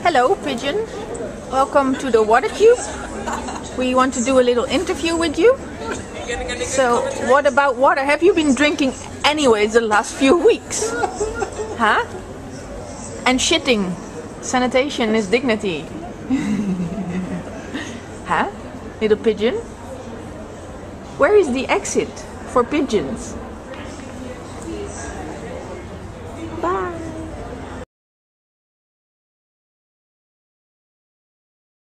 Hello, Pigeon. Welcome to the WaterCube. We want to do a little interview with you. So, what about water? Have you been drinking anyways the last few weeks? Huh? And shitting. Sanitation is dignity. Huh? Little pigeon? Where is the exit for pigeons?